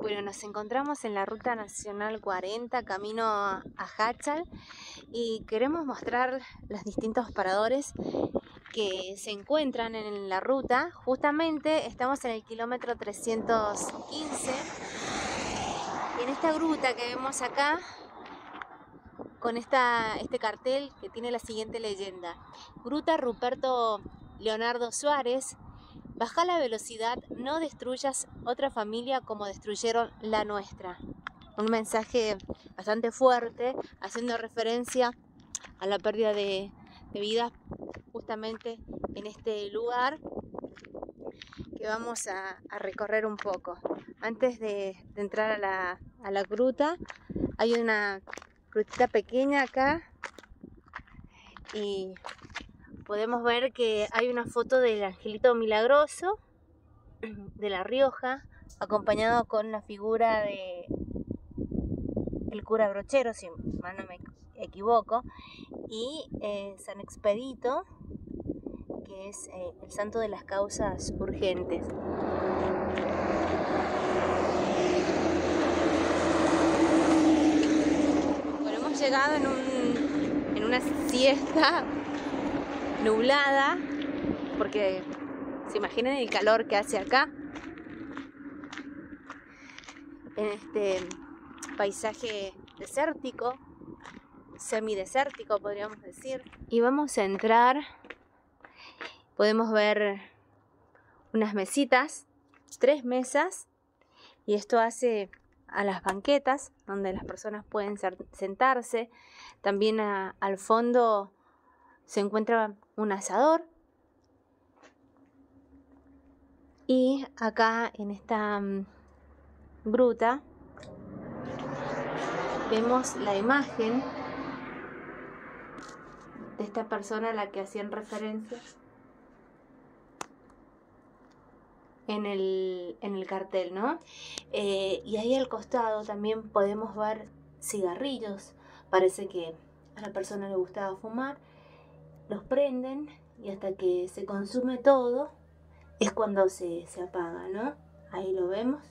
Bueno, nos encontramos en la Ruta Nacional 40, camino a Jáchal, y queremos mostrar los distintos paradores que se encuentran en la ruta. Justamente estamos en el kilómetro 315 y en esta gruta que vemos acá, con este cartel que tiene la siguiente leyenda: Gruta Ruperto Leonardo Suárez, baja la velocidad, no destruyas otra familia como destruyeron la nuestra. Un mensaje bastante fuerte, haciendo referencia a la pérdida de vidas justamente en este lugar que vamos a recorrer un poco. Antes de entrar a la gruta, hay una grutita pequeña acá y podemos ver que hay una foto del Angelito Milagroso de La Rioja, acompañado con la figura de el cura Brochero, si mal no me equivoco, y San Expedito, que es el santo de las causas urgentes. Bueno, hemos llegado en una siesta nublada, porque se imaginen el calor que hace acá, en este paisaje desértico, semidesértico podríamos decir. Y vamos a entrar, podemos ver unas mesitas, 3 mesas, y esto hace a las banquetas donde las personas pueden sentarse. También al fondo se encuentra un asador, y acá en esta gruta vemos la imagen de esta persona a la que hacían referencia en el cartel, ¿no? Y ahí al costado también podemos ver cigarrillos. Parece que a la persona le gustaba fumar. Los prenden y hasta que se consume todo es cuando se apaga, ¿no? Ahí lo vemos,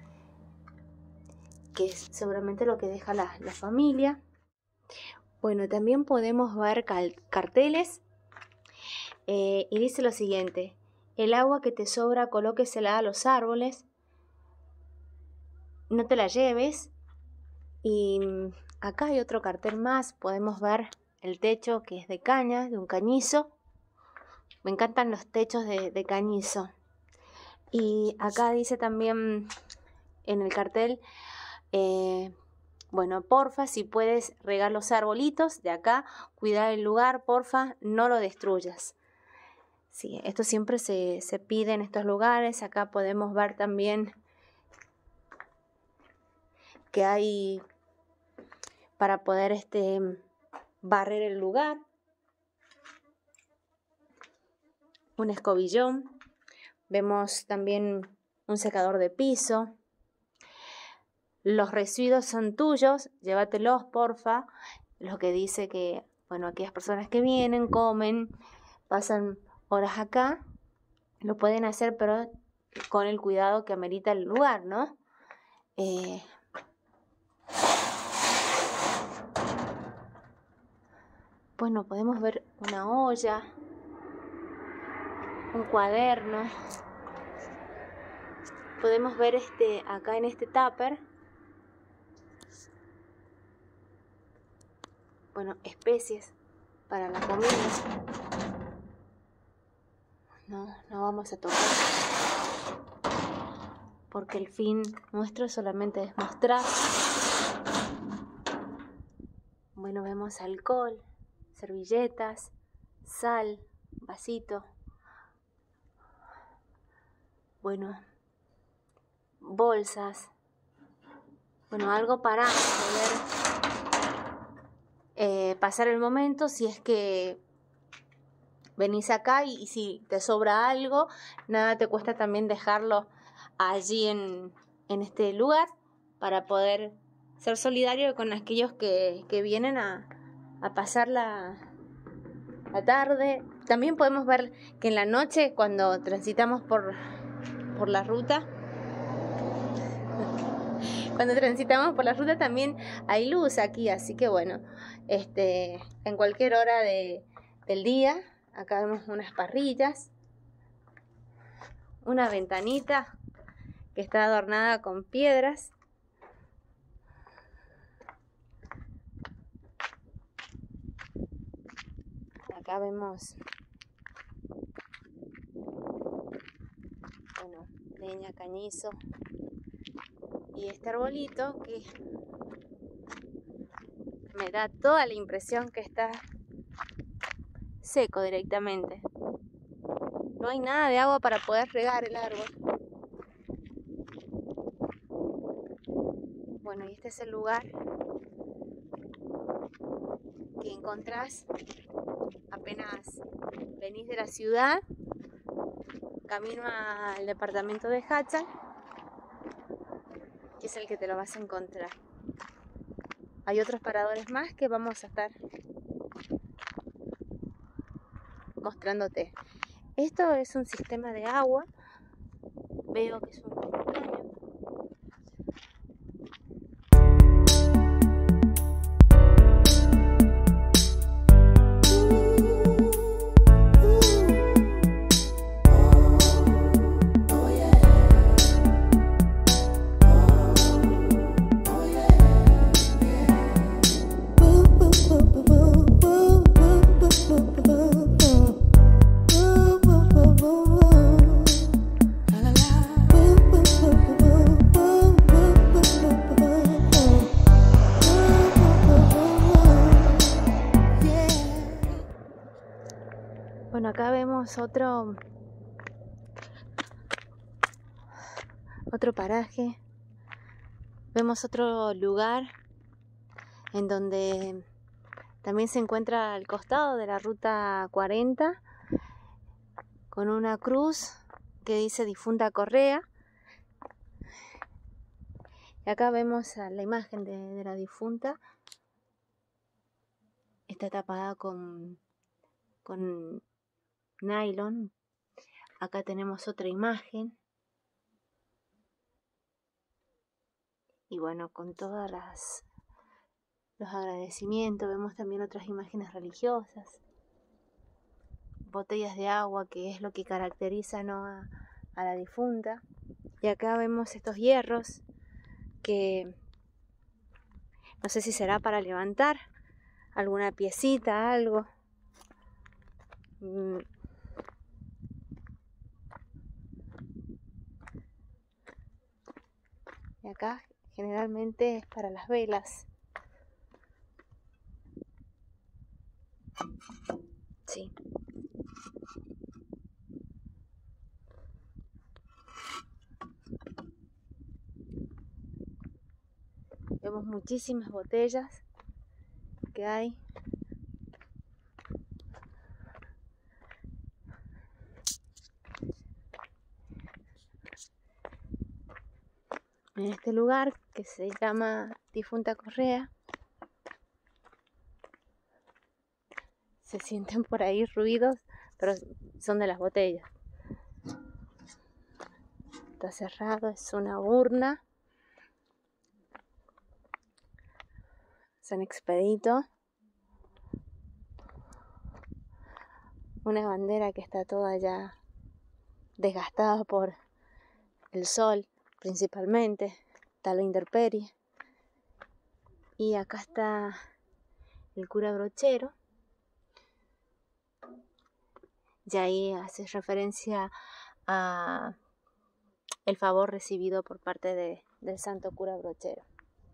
que es seguramente lo que deja la familia. Bueno, también podemos ver carteles y dice lo siguiente: el agua que te sobra colóquesela a los árboles, no te la lleves. Y acá hay otro cartel más, podemos ver el techo que es de caña, de un cañizo. Me encantan los techos de cañizo. Y acá dice también en el cartel, bueno, porfa, si puedes regar los arbolitos de acá, cuidar el lugar, porfa, no lo destruyas. Sí, esto siempre se pide en estos lugares. Acá podemos ver también que hay para poder barrer el lugar, un escobillón. Vemos también un secador de piso. Los residuos son tuyos, llévatelos, porfa. Lo que dice que, bueno, aquellas personas que vienen, comen, pasan horas acá, lo pueden hacer, pero con el cuidado que amerita el lugar, ¿no? Bueno, podemos ver una olla, un cuaderno. Podemos ver acá en este tupper, bueno, especies para la comida. No vamos a tocar, porque el fin nuestro solamente es mostrar. Bueno, vemos alcohol, servilletas, sal, vasito. Bueno, bolsas. Bueno, algo para poder pasar el momento si es que venís acá, y si te sobra algo, nada te cuesta también dejarlo allí en este lugar, para poder ser solidario con aquellos que vienen a pasar la tarde. También podemos ver que en la noche, cuando transitamos por la ruta, Cuando transitamos por la ruta también hay luz aquí, así que bueno, en cualquier hora del día, acá vemos unas parrillas, una ventanita que está adornada con piedras. Acá vemos, bueno, leña, cañizo y este arbolito que me da toda la impresión que está seco directamente. No hay nada de agua para poder regar el árbol. Bueno, y este es el lugar que encontrás apenas venís de la ciudad, camino al departamento de Háchal, que es el que te lo vas a encontrar. Hay otros paradores más que vamos a estar mostrándote. Esto es un sistema de agua, veo que es un caño. Bueno, acá vemos otro paraje, vemos otro lugar en donde también se encuentra al costado de la ruta 40 con una cruz que dice Difunta Correa. Y acá vemos la imagen de la difunta, está tapada con nylon. Acá tenemos otra imagen y bueno, con todas los agradecimientos. Vemos también otras imágenes religiosas, botellas de agua, que es lo que caracteriza, ¿no?, a la difunta. Y acá vemos estos hierros que no sé si será para levantar alguna piecita, algo. Y acá generalmente es para las velas. Sí. Vemos muchísimas botellas que hay. En este lugar que se llama Difunta Correa, se sienten por ahí ruidos, pero son de las botellas. Está cerrado, es una urna San Expedito, una bandera que está toda ya desgastada por el sol principalmente, está la intemperie. Y acá está el cura brochero, y ahí hace referencia a el favor recibido por parte del santo cura brochero.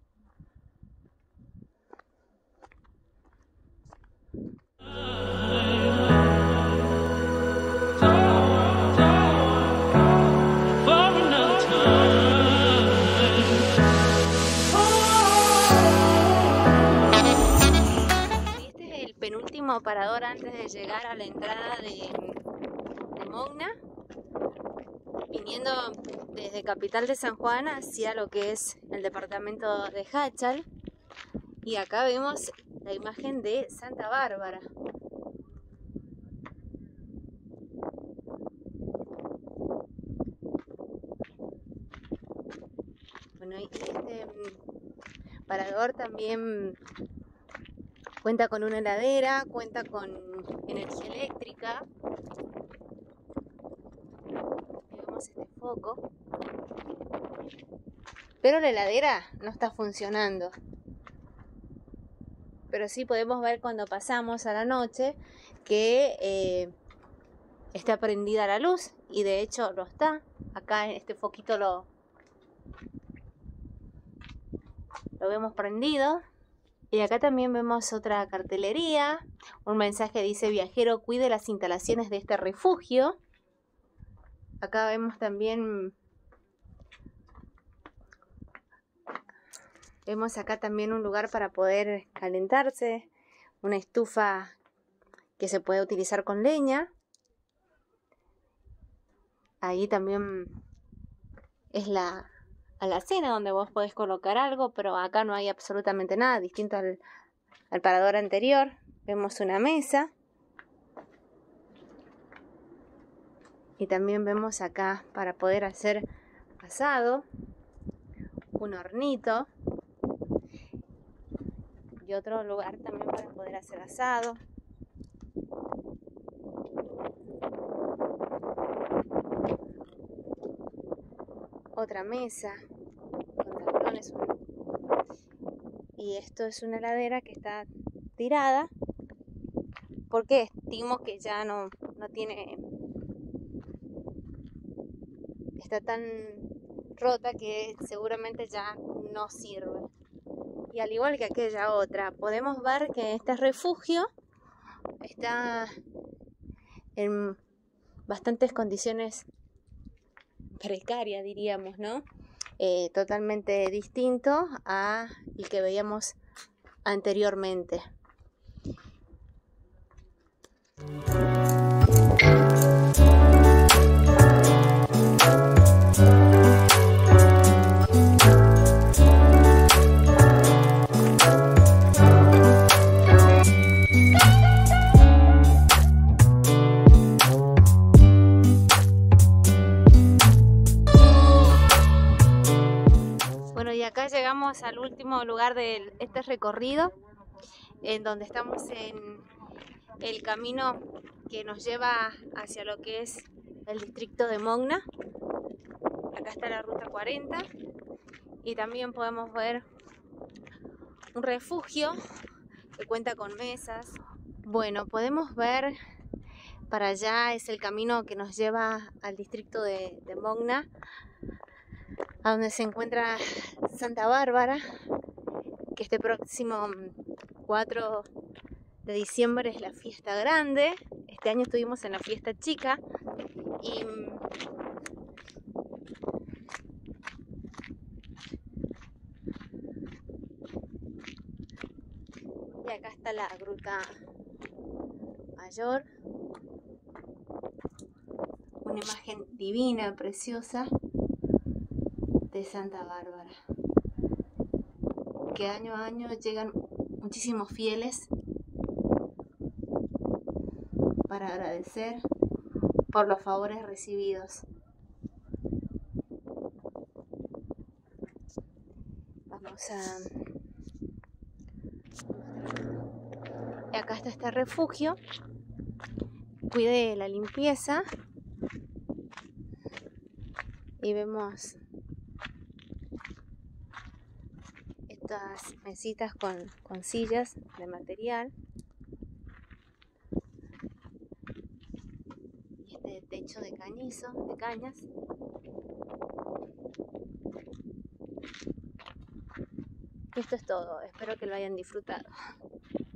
Penúltimo parador antes de llegar a la entrada de Mogna, viniendo desde Capital de San Juan hacia lo que es el departamento de Háchal. Y acá vemos la imagen de Santa Bárbara. Bueno, y este parador también cuenta con una heladera, cuenta con energía eléctrica. Ahí vemos este foco. Pero la heladera no está funcionando. Pero sí podemos ver cuando pasamos a la noche que está prendida la luz. Y de hecho lo está. Acá en este foquito lo vemos prendido. Y acá también vemos otra cartelería. Un mensaje dice: viajero, cuide las instalaciones de este refugio. Acá vemos también... Vemos acá también un lugar para poder calentarse. Una estufa que se puede utilizar con leña. Ahí también es la alacena donde vos podés colocar algo, pero acá no hay absolutamente nada, distinto al parador anterior. Vemos una mesa. Y también vemos acá para poder hacer asado, un hornito. Y otro lugar también para poder hacer asado. Otra mesa con tablones. Y esto es una heladera que está tirada porque estimo que ya no tiene... Está tan rota que seguramente ya no sirve. Y al igual que aquella otra, podemos ver que este refugio está en bastantes condiciones precarias, diríamos, ¿no? Totalmente distinto a el que veíamos anteriormente. Acá llegamos al último lugar de este recorrido, en donde estamos en el camino que nos lleva hacia lo que es el distrito de Mogna. Acá está la ruta 40 y también podemos ver un refugio que cuenta con mesas. Bueno, podemos ver para allá es el camino que nos lleva al distrito de Mogna, a donde se encuentra Santa Bárbara, que este próximo 4 de diciembre es la fiesta grande. Este año estuvimos en la fiesta chica y acá está la gruta mayor, una imagen divina, preciosa de Santa Bárbara, que año a año llegan muchísimos fieles para agradecer por los favores recibidos. Vamos a... Y acá está este refugio. Cuide la limpieza. Y vemos estas mesitas con sillas de material. Y este techo de cañas. Esto es todo, espero que lo hayan disfrutado.